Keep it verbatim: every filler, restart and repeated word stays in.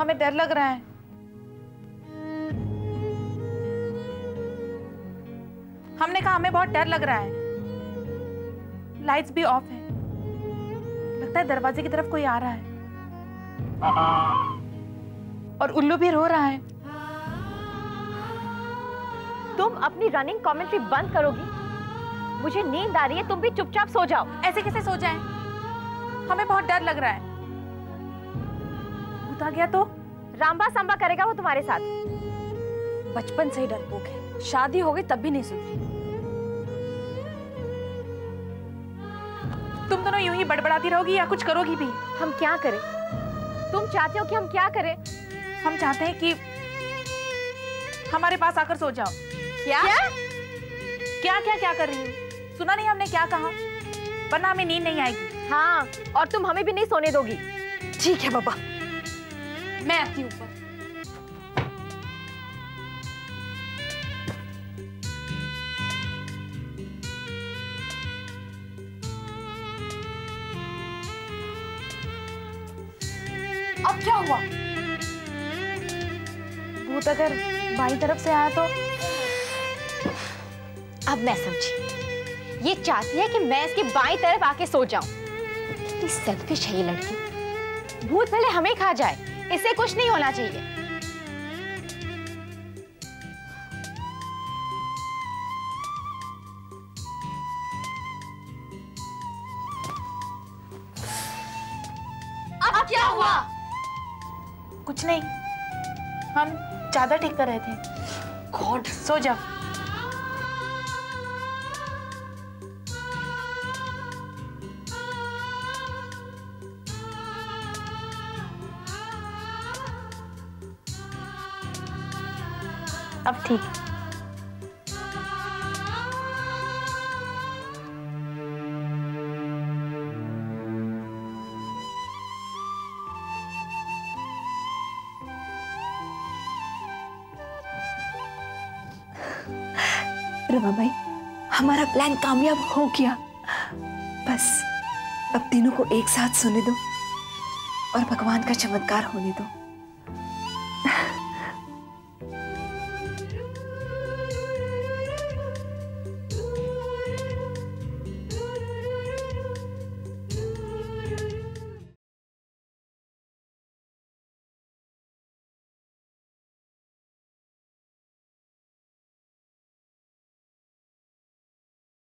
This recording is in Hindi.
हमें डर लग रहा है। हमने कहा हमें बहुत डर लग रहा है। लाइट्स भी ऑफ है। लगता है दरवाजे की तरफ कोई आ रहा है। और उल्लू भी रो रहा है। तुम अपनी रनिंग कमेंट्री बंद करोगी? मुझे नींद आ रही है, तुम भी चुपचाप सो जाओ। ऐसे कैसे सो जाएं? हमें बहुत डर लग रहा है। भूत आ गया तो? रामबा सांबा करेगा वो तुम्हारे साथ। बचपन से ही डरपोक है, शादी हो गई तब भी नहीं सुधरी। तुम दोनों यूं ही बड़बड़ाती रहोगी या कुछ करोगी भी? हम क्या करें? तुम चाहते हो कि हम क्या करें? हम चाहते हैं कि हमारे पास आकर सो जाओ। क्या क्या क्या क्या, क्या कर रही हो? सुना नहीं हमने क्या कहा? वरना हमें नींद नहीं आएगी। हाँ, और तुम हमें भी नहीं सोने दोगी। ठीक है बाबा, मैं आती हूँ ऊपर। अब क्या हुआ? भूत अगर बाई तरफ से आया तो? अब मैं समझी। ये चाहती है कि मैं इसकी बाईं तरफ आके सो जाऊं। कितनी सेल्फिश है ये लड़की। भूत भले हमें खा जाए, इसे कुछ नहीं होना चाहिए। अब क्या हुआ? कुछ नहीं, हम चादर ठीक कर रहे थे। गॉड, सो जाओ। अब ठीक। रमाबाई, हमारा प्लान कामयाब हो गया। बस अब तीनों को एक साथ सोने दो और भगवान का चमत्कार होने दो।